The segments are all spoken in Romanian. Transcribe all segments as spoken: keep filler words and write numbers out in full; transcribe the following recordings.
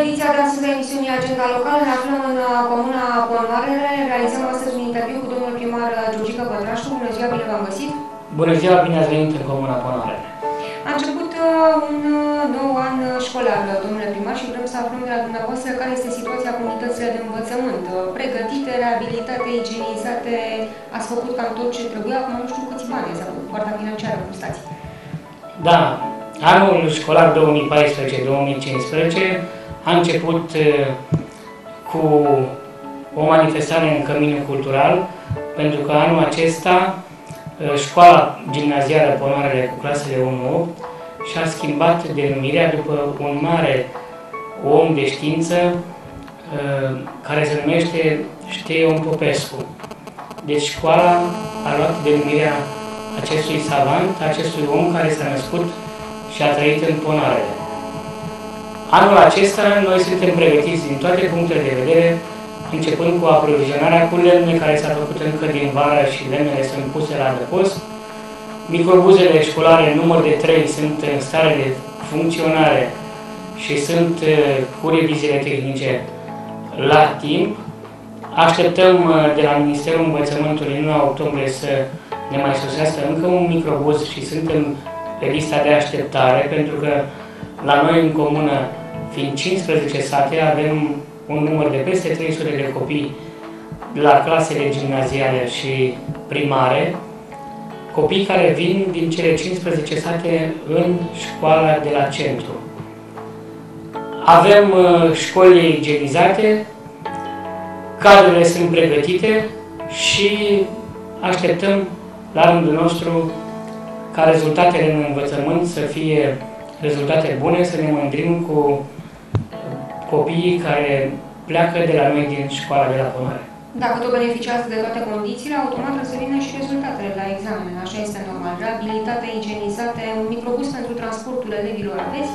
ediția de astăzi a emisiunii Agenda Locală. Ne aflăm în comuna Ponoarele. Realizăm astăzi un interviu cu domnul primar Georgica Pătrașu. Bună ziua, bine v-am găsit! Bună ziua, bine ați venit în comuna Ponoarele. A început un nou an școlar, domnule primar, și vrem să aflăm de la dumneavoastră care este situația comunităților de învățământ. Pregătite, reabilitate, igienizate, ați făcut cam tot ce trebuia, acum nu știu câți bani s-a făcut, partea financiară, cum stați? Da, anul școlar două mii paisprezece două mii cincisprezece a început cu o manifestare în Căminul Cultural, pentru că anul acesta școala gimnazială Ponoarele cu clasele unu opt și-a schimbat denumirea după un mare om de știință care se numește Șteion Popescu. Deci școala a luat denumirea acestui savant, acestui om care s-a născut și a trăit în Ponoarele. Anul acesta noi suntem pregătiți din toate punctele de vedere, începând cu aprovizionarea cu lemne, care s-a făcut încă din vară și lemnele sunt puse la adăpost. Microbuzele școlare număr de trei sunt în stare de funcționare și sunt cu reviziile tehnice la timp. Așteptăm de la Ministerul Învățământului în luna octombrie să ne mai sosească încă un microbuz și suntem pe lista de așteptare, pentru că la noi în comună, fiind cincisprezece sate, avem un număr de peste trei sute de copii la clasele gimnaziale și primare, copii care vin din cele cincisprezece sate în școala de la centru. Avem uh, școlile igienizate, cadrele sunt pregătite și așteptăm la rândul nostru ca rezultatele în învățământ să fie rezultate bune, să ne mândrim cu copiii care pleacă de la noi din școala de la Ponoare. Dacă tot beneficiați de toate condițiile, automat o să vină și rezultatele la examen. Așa este normal. Reabilitate, igienizate, un microbuz pentru transportul elevilor aveți?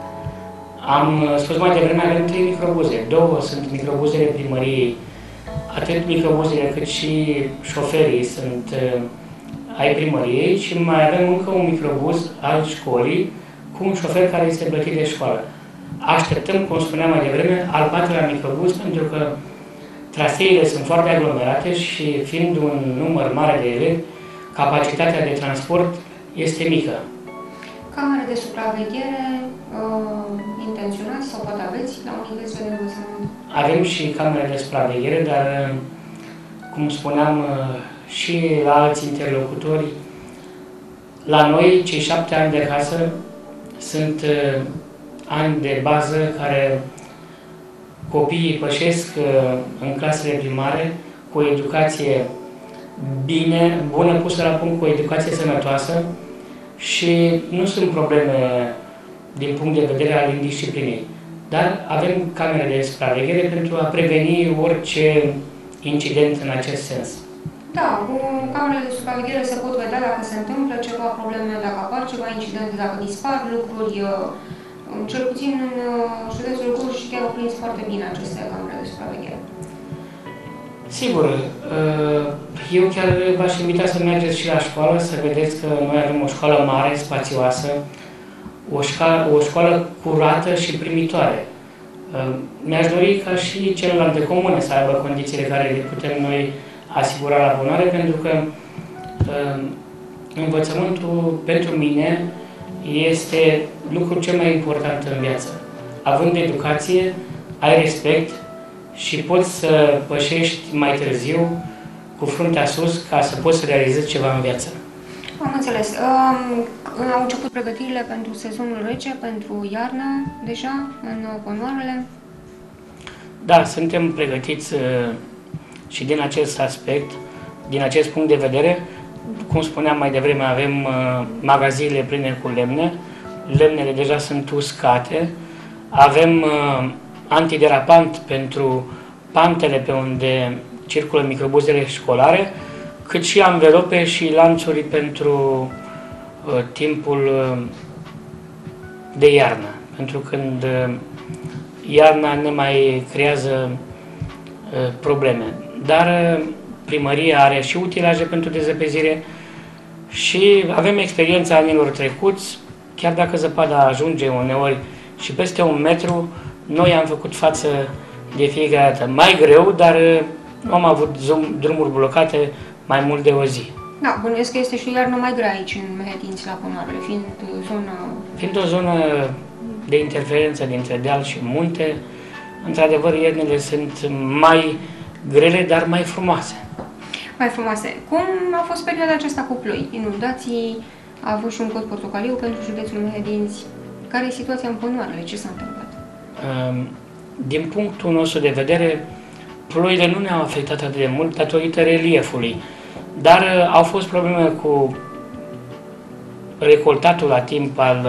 Am spus mai devreme, avem trei microbuze. Două sunt microbuzele primăriei, atât microbuzele cât și șoferii sunt uh, ai primăriei, și mai avem încă un microbuz al școlii cu un șofer care este plătit de școală. Așteptăm, cum spuneam mai devreme, al patrulea microbuz, pentru că traseele sunt foarte aglomerate și fiind un număr mare de elevi, capacitatea de transport este mică. Camere de supraveghere uh, intenționați sau poate aveți la unitățile de învățământ? Avem și camere de supraveghere, dar, cum spuneam și la alți interlocutori, la noi, cei șapte ani de acasă sunt uh, ani de bază care copiii pășesc uh, în clasele primare cu o educație bine, bună, pusă la punct, cu o educație sănătoasă și nu sunt probleme din punct de vedere al indisciplinei. Dar avem camere de supraveghere pentru a preveni orice incident în acest sens. Da, cu camerele de supraveghere se pot vedea dacă se întâmplă ceva probleme, dacă apar ceva incidente, dacă dispar lucruri. Cel puțin în județul Gorj chiar au prins foarte bine aceste camere de supraveghere. Sigur, eu chiar v-aș invita să mergeți și la școală, să vedeți că noi avem o școală mare, spațioasă, o școală, o școală curată și primitoare. Mi-aș dori ca și celelalte comune să aibă condițiile care le putem noi asigura la Ponoare, pentru că învățământul pentru mine este lucrul cel mai important în viață. Având educație, ai respect și poți să pășești mai târziu cu fruntea sus ca să poți să realizezi ceva în viață. Am înțeles. Um, au început pregătirile pentru sezonul rece, pentru iarnă, deja, în Ponoarele? Da, suntem pregătiți uh, și din acest aspect, din acest punct de vedere. Cum spuneam mai devreme, avem uh, magazinele pline cu lemne, lemnele deja sunt uscate, avem uh, antiderapant pentru pantele pe unde circulă microbuzele școlare, cât și anvelope și lanțuri pentru uh, timpul uh, de iarnă, pentru când uh, iarna ne mai creează uh, probleme. Dar uh, primăria are și utilaje pentru dezăpezire și avem experiența anilor trecuți, chiar dacă zăpada ajunge uneori și peste un metru, Noi am făcut față de fiecare dată. Mai greu, dar nu am avut drumuri blocate mai mult de o zi. Da, bănuiesc că este și o iarnă mai grea aici în Mehedinți, la Ponoarele, fiind zona... Fiind o zonă de interferență dintre deal și munte, într-adevăr, iernile sunt mai grele, dar mai frumoase. Mai frumoase. Cum a fost perioada aceasta cu ploi? Inundații, a avut și un cod portocaliu pentru județul Mehedinți. Care e situația în Ponoarele? Ce s-a întâmplat? Din punctul nostru de vedere, ploile nu ne-au afectat atât de mult datorită reliefului, dar au fost probleme cu recoltatul la timp al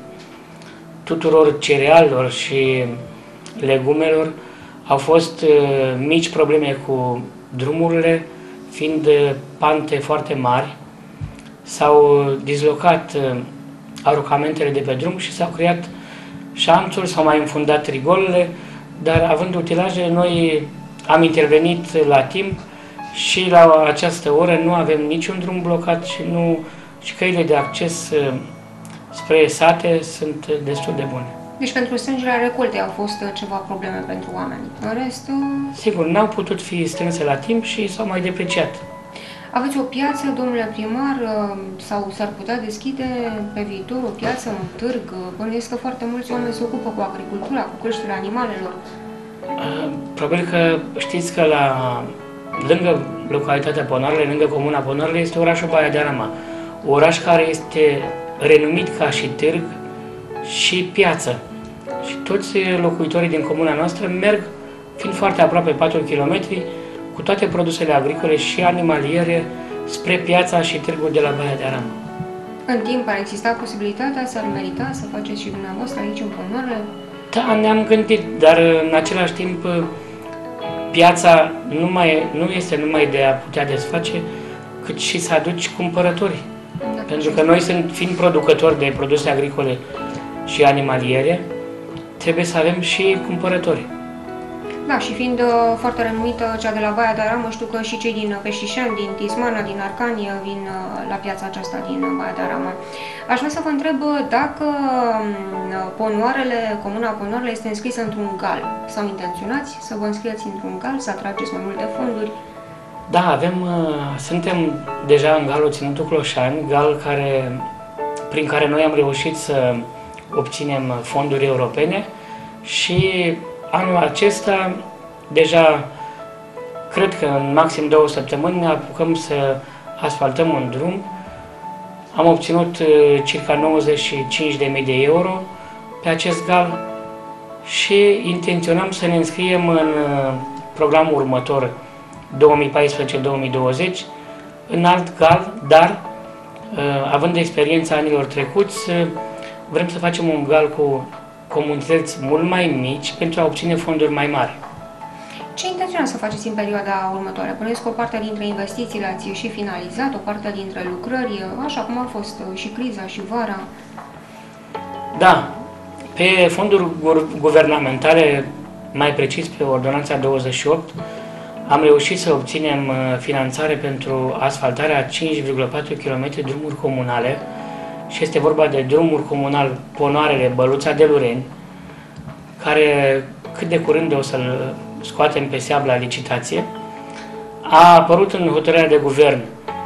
tuturor cerealelor și legumelor. Au fost mici probleme cu drumurile, fiind pante foarte mari. S-au dislocat arucamentele de pe drum și s-au creat șanțuri, s-au mai înfundat rigolele, dar având utilaje, noi am intervenit la timp și la această oră nu avem niciun drum blocat și, nu, și căile de acces spre sate sunt destul de bune. Deci pentru strângerea recoltei au fost ceva probleme pentru oameni. În rest... Sigur, n-au putut fi strânse la timp și s-au mai depreciat. Aveți o piață, domnule primar, sau s-ar putea deschide pe viitor o piață, un târg? Bănuiesc că foarte mulți oameni se ocupă cu agricultura, cu creșterea animalelor. Probabil că știți că la, lângă localitatea Ponoarele, lângă comuna Ponoarele, este orașul Baia de Arama. Oraș care este renumit ca și târg și piață. Și toți locuitorii din comuna noastră merg, fiind foarte aproape patru kilometri, cu toate produsele agricole și animaliere spre piața și târgul de la Baia de Arama. În timp ar exista posibilitatea, s-ar merita să faceți și dumneavoastră aici în Ponoarele? Da, ne-am gândit, dar în același timp piața nu, mai, nu este numai de a putea desface, cât și să aduci cumpărători. Da, pentru că noi, sunt, fiind producători de produse agricole și animaliere, trebuie să avem și cumpărători. Da, și fiind uh, foarte renumită cea de la Baia de Aramă, știu că și cei din Peștișani, din Tismana, din Arcania vin uh, la piața aceasta din uh, Baia de Aramă. Aș vrea să vă întreb dacă uh, Ponoarele, comuna Ponoarele este înscrisă într-un gal. Sau intenționați să vă înscrieți într-un gal, să atrageți mai multe fonduri? Da, avem, uh, suntem deja în galul Ținutul Cloșani, gal care, prin care noi am reușit să obținem fonduri europene și anul acesta, deja, cred că în maxim două săptămâni ne apucăm să asfaltăm un drum. Am obținut circa nouăzeci și cinci de mii de euro pe acest gal și intenționăm să ne înscriem în programul următor două mii paisprezece două mii douăzeci în alt gal, dar având experiența anilor trecuți, vrem să facem un gal cu comunități mult mai mici pentru a obține fonduri mai mari. Ce intenționați să faceți în perioada următoare? Bănuiesc că o parte dintre investiții le-ați și finalizat, o parte dintre lucrări, așa cum a fost și criza și vara. Da, pe fonduri guvernamentale, mai precis pe ordonanța douăzeci și opt, am reușit să obținem finanțare pentru asfaltarea a cinci virgulă patru kilometri drumuri comunale, și este vorba de drumul comunal Ponoarele, Băluța de Lureni, care cât de curând o să-l scoatem pe seab la licitație. A apărut în hotărârea de guvern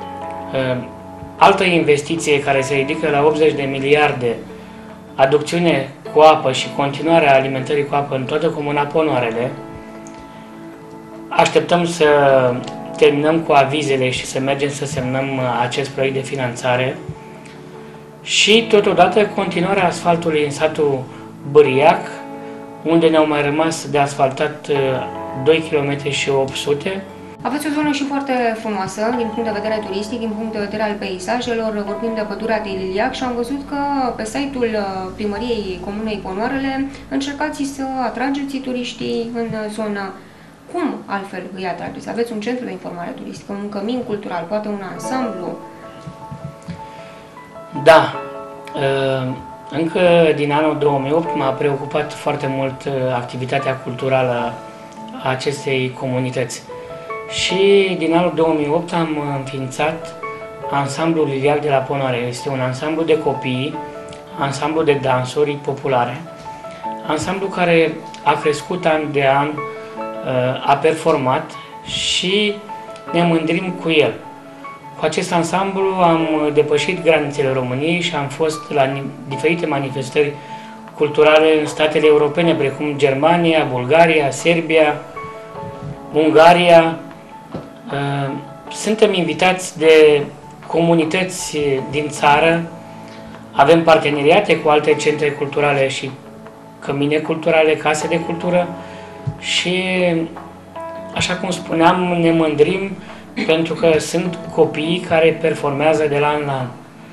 altă investiție care se ridică la optzeci de miliarde, aducțiune cu apă și continuarea alimentării cu apă în toată comuna Ponoarele. Așteptăm să terminăm cu avizele și să mergem să semnăm acest proiect de finanțare. Și totodată continuarea asfaltului în satul Bâriac, unde ne-au mai rămas de asfaltat doi virgulă opt sute kilometri. Aveți o zonă și foarte frumoasă din punct de vedere turistic, din punct de vedere al peisajelor, vorbim de pădurea de Liliac și am văzut că pe site-ul primăriei Comunei Ponoarele încercați să atrageți turiștii în zonă. Cum altfel îi atrageți? Aveți un centru de informare turistică, un cămin cultural, poate un ansamblu? Da, încă din anul două mii opt m-a preocupat foarte mult activitatea culturală a acestei comunități. Și din anul două mii opt am înființat ansamblul Liliac de la Ponoare. Este un ansamblu de copii, ansamblu de dansuri populare. ansamblu care a crescut an de an, a performat și ne mândrim cu el. Cu acest ansamblu am depășit granițele României și am fost la diferite manifestări culturale în statele europene, precum Germania, Bulgaria, Serbia, Ungaria. Suntem invitați de comunități din țară, avem parteneriate cu alte centre culturale și cămine culturale, case de cultură și, așa cum spuneam, ne mândrim pentru că sunt copii care performează de la an la an.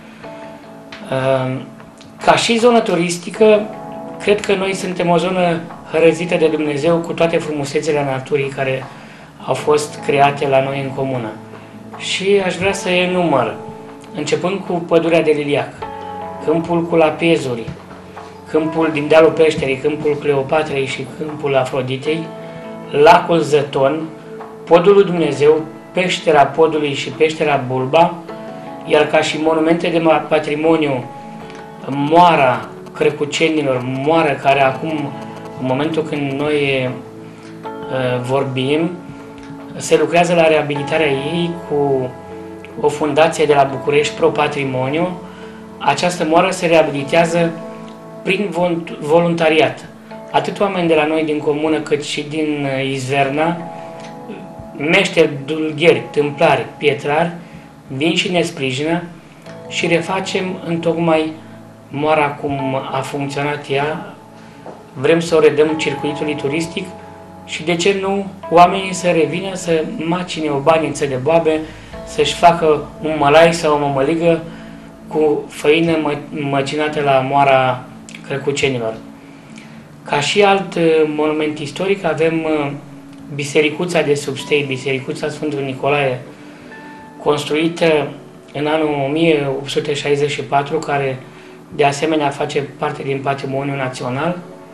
Ca și zonă turistică, cred că noi suntem o zonă hărăzită de Dumnezeu cu toate frumusețele naturii care au fost create la noi în comună. Și aș vrea să enumăr, începând cu pădurea de liliac, câmpul cu lapezuri, câmpul din dealul Peșterii, câmpul Cleopatrei și câmpul Afroditei, lacul Zăton, podul lui Dumnezeu, peștera Podului și peștera Bulba, iar ca și monumente de patrimoniu, moara Crăcucenilor, moară care acum, în momentul când noi uh, vorbim, se lucrează la reabilitarea ei cu o fundație de la București, Pro Patrimoniu. Această moară se reabilitează prin voluntariat. Atât oameni de la noi din comună, cât și din Izverna, meșteri, dulgheri, tâmplari, pietrari, vin și ne sprijină și refacem întocmai moara cum a funcționat ea. Vrem să o redăm circuitului turistic și, de ce nu, oamenii să revină să macine o baniță de boabe, să-și facă un mălai sau o mămăligă cu făină mă, măcinată la moara Crăcucenilor. Ca și alt monument istoric avem bisericuța de sub stei, bisericuța Sfântul Nicolae, construită în anul o mie opt sute șaizeci și patru, care de asemenea face parte din patrimoniul național.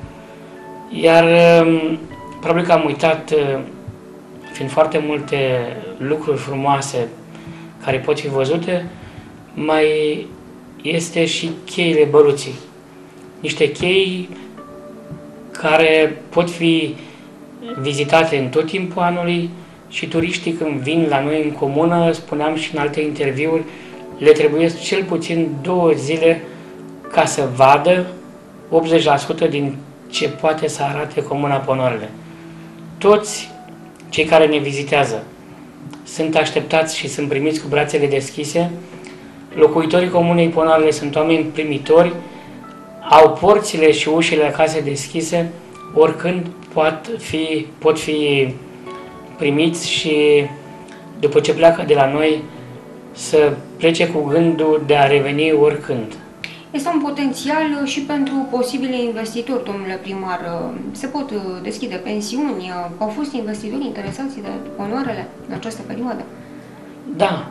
Iar probabil că am uitat, fiind foarte multe lucruri frumoase care pot fi văzute, mai este și cheile Băruții. Niște chei care pot fi vizitate în tot timpul anului și turiștii, când vin la noi în comună, spuneam și în alte interviuri, le trebuie cel puțin două zile ca să vadă optzeci la sută din ce poate să arate comuna Ponoarele. Toți cei care ne vizitează sunt așteptați și sunt primiți cu brațele deschise. Locuitorii comunei Ponoarele sunt oameni primitori, au porțile și ușile acasă deschise, oricând pot fi, pot fi primiți și după ce pleacă de la noi să plece cu gândul de a reveni oricând. Este un potențial și pentru posibile investitori, domnule primar. Se pot deschide pensiuni, au fost investitori interesați de Ponoarele în această perioadă? Da.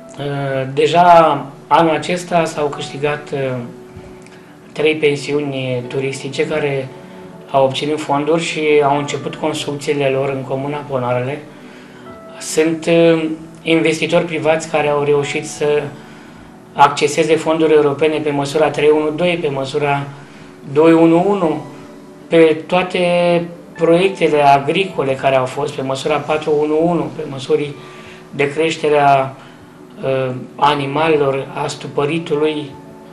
Deja anul acesta s-au câștigat trei pensiuni turistice care au obținut fonduri și au început construcțiile lor în comuna Ponoarele. Sunt investitori privați care au reușit să acceseze fonduri europene pe măsura trei unu doi, pe măsura doi unu unu, pe toate proiectele agricole care au fost, pe măsura patru unu unu, pe măsuri de creștere a uh, animalelor, a stupăritului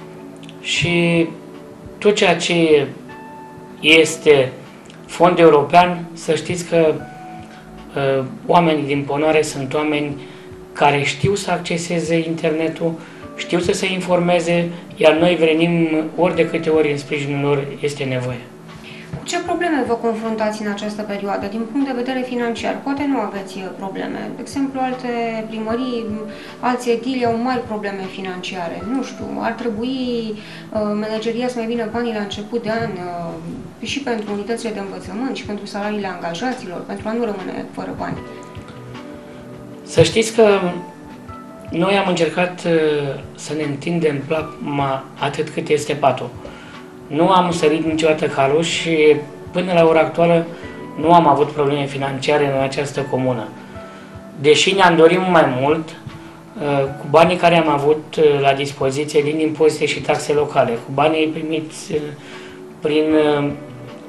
și tot ceea ce este fond european. Să știți că uh, oamenii din Ponoare sunt oameni care știu să acceseze internetul, știu să se informeze, iar noi venim ori de câte ori în sprijinul lor este nevoie. Cu ce probleme vă confruntați în această perioadă, din punct de vedere financiar? Poate nu aveți probleme. De exemplu, alte primării, alți edili au mari probleme financiare. Nu știu, ar trebui uh, manageria să mai vină banii la început de an uh, și pentru unitățile de învățământ și pentru salariile angajaților, pentru a nu rămâne fără bani. Să știți că noi am încercat uh, să ne întindem plapma atât cât este patul. Nu am sărit niciodată calul și până la ora actuală nu am avut probleme financiare în această comună. Deși ne-am dorit mai mult, cu banii care am avut la dispoziție din impozite și taxe locale, cu banii primiți prin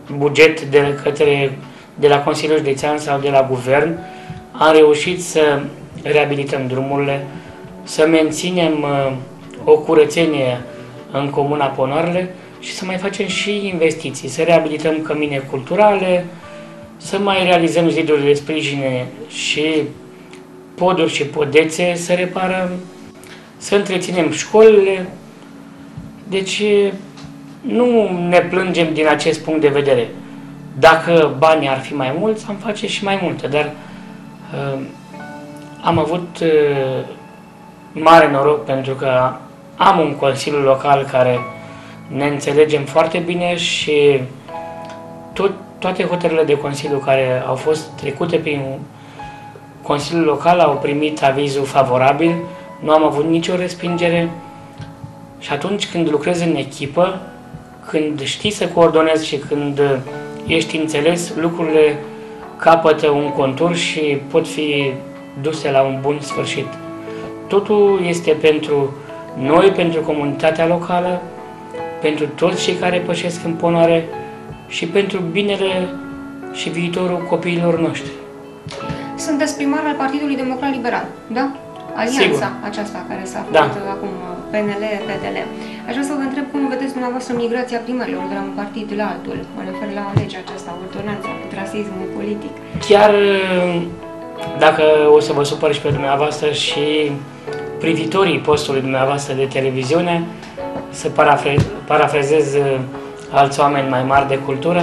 buget de către, de la Consiliul Județean sau de la Guvern, am reușit să reabilităm drumurile, să menținem o curățenie în Comuna Ponoarele și să mai facem și investiții, să reabilităm cămine culturale, să mai realizăm ziduri de sprijine și poduri și podețe, să reparăm, să întreținem școlile. Deci nu ne plângem din acest punct de vedere. Dacă banii ar fi mai mulți, am face și mai multe, dar uh, am avut uh, mare noroc pentru că am un consiliu local care ne înțelegem foarte bine și tot, toate hotărârile de consiliu care au fost trecute prin Consiliul Local au primit avizul favorabil, nu am avut nicio respingere și atunci când lucrezi în echipă, când știi să coordonezi și când ești înțeles, lucrurile capătă un contur și pot fi duse la un bun sfârșit. Totul este pentru noi, pentru comunitatea locală, pentru toți cei care pășesc în Ponoare și pentru binele și viitorul copiilor noștri. Sunteți primar al Partidului Democrat Liberal, da? Alianța Sigur. aceasta care s-a făcut da. acum, P N L P D L. Aș vrea să vă întreb cum vedeți dumneavoastră migrația primarilor de la un partid la altul. Mă refer la legea aceasta, ordonanța, cu rasismul politic. Chiar dacă o să vă supăr și pe dumneavoastră și privitorii postului dumneavoastră de televiziune, să parafre parafrazez alți oameni mai mari de cultură,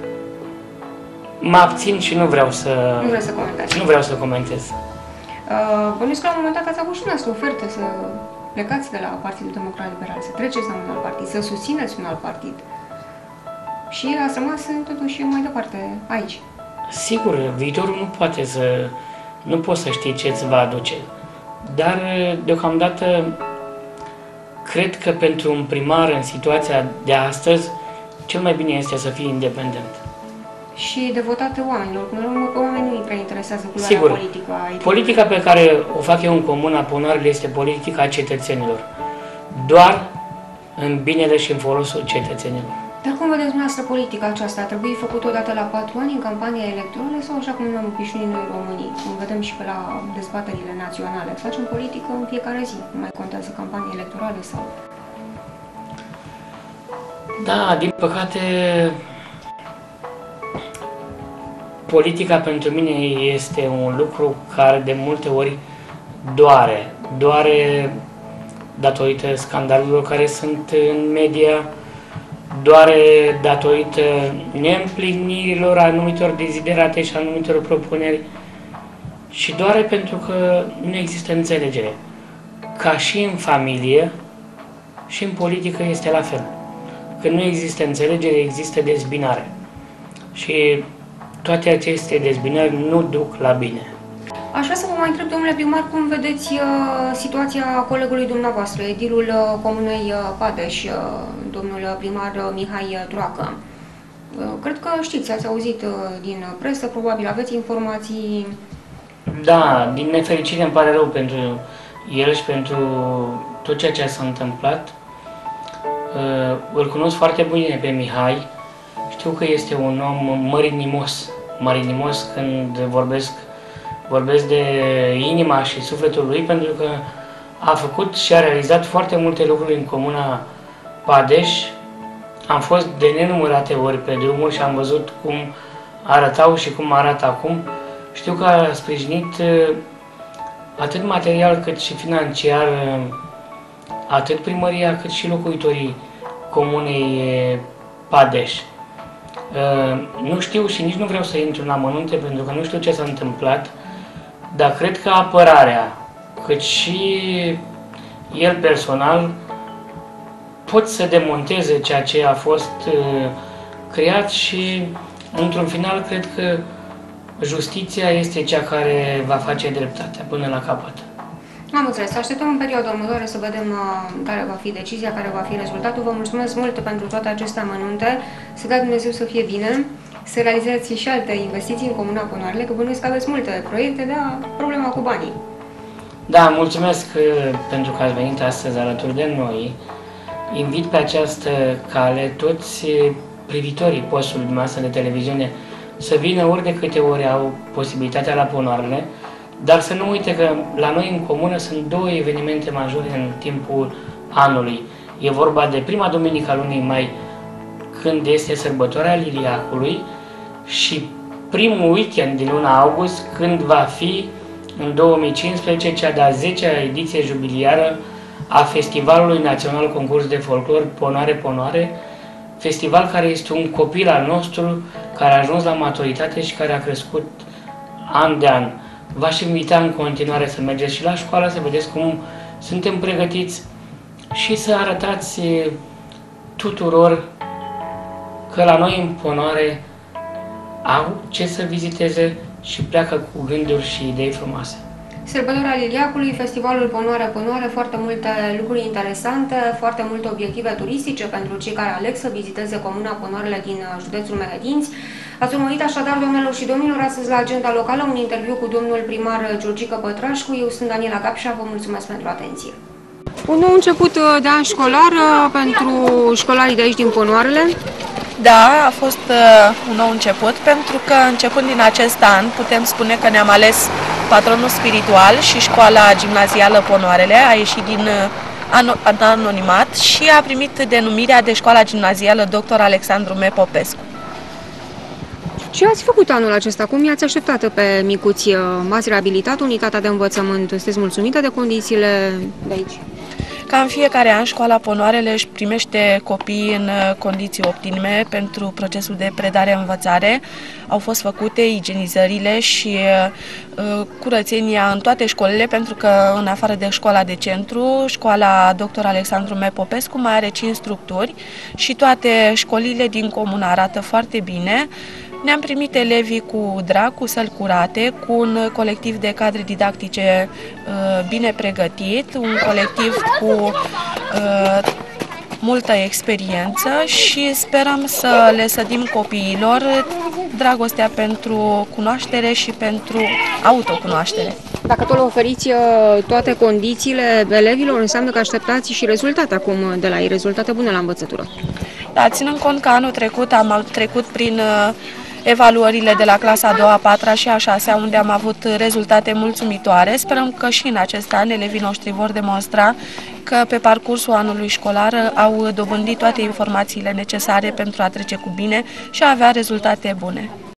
mă abțin și nu vreau să, nu vreau să, comentați. Nu vreau să comentez. Uh, Bănuiesc că la un moment dat ați avut și noastră ofertă să plecați de la Partidul Democrat Liberal, să treceți la un alt partid, să susțineți un alt partid. Și ați rămas totuși mai departe aici. Sigur, viitorul nu poate să... nu poți să știi ce îți va aduce. Dar, deocamdată, cred că pentru un primar în situația de astăzi, cel mai bine este să fii independent. Și devotate oamenilor. Până la urmă, pe oameni nu îi prea interesează culoarea Sigur, politică. politica pe care o fac eu în Comuna Ponoarele este politica a cetățenilor. Doar în binele și în folosul cetățenilor. Dar cum vedeți dumneavoastră politica aceasta? A trebuit făcut odată la patru ani în campania electorală sau așa cum ne-am obișnuit noi românii? Cum vedem și pe la dezbaterile naționale. Facem politică în fiecare zi. Nu mai contează campania electorală sau... Da, din păcate... politica pentru mine este un lucru care de multe ori doare. Doare datorită scandalurilor care sunt în media, doare datorită neîmplinirilor anumitor deziderate și anumitor propuneri și doare pentru că nu există înțelegere. Ca și în familie, și în politică este la fel. Când nu există înțelegere, există dezbinare. Și toate aceste dezbinări nu duc la bine. Aș vrea să vă mai întreb, domnule primar, cum vedeți uh, situația colegului dumneavoastră, edilul uh, Comunei uh, Padeș, uh, domnul primar uh, Mihai Droacă. Uh, cred că știți, ați auzit uh, din presă, probabil aveți informații. Da, din nefericire îmi pare rău pentru el și pentru tot ceea ce s-a întâmplat. Uh, îl cunosc foarte bine pe Mihai. Știu că este un om mărinimos, mărinimos când vorbesc, vorbesc de inima și sufletul lui, pentru că a făcut și a realizat foarte multe lucruri în Comuna Padeș. Am fost de nenumărate ori pe drumuri și am văzut cum arătau și cum arată acum. Știu că a sprijinit atât material cât și financiar, atât primăria cât și locuitorii Comunei Padeș. Uh, nu știu și nici nu vreau să intru în amănunte pentru că nu știu ce s-a întâmplat, dar cred că apărarea, cât și el personal, pot să demonteze ceea ce a fost uh, creat și, într-un final, cred că justiția este cea care va face dreptatea până la capăt. Am înțeles. Așteptăm în perioada următoare să vedem uh, care va fi decizia, care va fi rezultatul. Vă mulțumesc mult pentru toate aceste amănunte. Să dea Dumnezeu să fie bine, să realizați și alte investiții în Comuna Ponoarele, că bănuiesc că aveți multe proiecte, dar problema cu banii. Da, mulțumesc uh, pentru că ați venit astăzi alături de noi. Invit pe această cale toți privitorii postului dumneavoastră de televiziune să vină ori de câte ori au posibilitatea la Ponoarele, dar să nu uite că la noi în comună sunt două evenimente majore în timpul anului. E vorba de prima duminică a lunii mai, când este sărbătoarea Liliacului, și primul weekend din luna august, când va fi în două mii cincisprezece cea de-a zecea ediție jubiliară a Festivalului Național Concurs de Folclor Ponoare Ponoare, festival care este un copil al nostru, care a ajuns la maturitate și care a crescut an de an. V-aș invita în continuare să mergeți și la școală, să vedeți cum suntem pregătiți și să arătați tuturor că la noi în Ponoare au ce să viziteze și pleacă cu gânduri și idei frumoase. Sărbătoarea Liliacului, Festivalul Ponoare Ponoare, foarte multe lucruri interesante, foarte multe obiective turistice pentru cei care aleg să viziteze comuna Ponoarele din județul Mehedinți. Ați urmărit așadar, doamnelor și domnilor, astăzi la Agenda Locală un interviu cu domnul primar Georgica Pătrașcu. Eu sunt Daniela Gapșa, vă mulțumesc pentru atenție. Un nou început de an școlar pentru școlarii de aici din Ponoarele. Da, a fost uh, un nou început, pentru că începând din acest an putem spune că ne-am ales patronul spiritual și școala gimnazială Ponoarele a ieșit din uh, anonimat și a primit denumirea de școala gimnazială doctor Alexandru M. Popescu. Ce ați făcut anul acesta? Cum i-ați așteptat pe micuți? M-ați reabilitat unitatea de învățământ? Sunteți mulțumită de condițiile de aici? Ca în fiecare an, școala Ponoarele își primește copii în condiții optime pentru procesul de predare-învățare. Au fost făcute igienizările și uh, curățenia în toate școlile, pentru că în afară de școala de centru, școala doctor Alexandru M. Popescu mai are cinci structuri și toate școlile din comună arată foarte bine. Ne-am primit elevii cu drag, cu săli curate, cu un colectiv de cadre didactice uh, bine pregătit, un colectiv cu uh, multă experiență și sperăm să le sădim copiilor dragostea pentru cunoaștere și pentru autocunoaștere. Dacă tot le oferiți toate condițiile elevilor, înseamnă că așteptați și rezultate acum de la ei, rezultate bune la învățătură. Da, ținând cont că anul trecut am trecut prin uh, evaluările de la clasa a doua, a patra și a șasea, unde am avut rezultate mulțumitoare. Sperăm că și în acest an elevii noștri vor demonstra că pe parcursul anului școlar au dobândit toate informațiile necesare pentru a trece cu bine și a avea rezultate bune.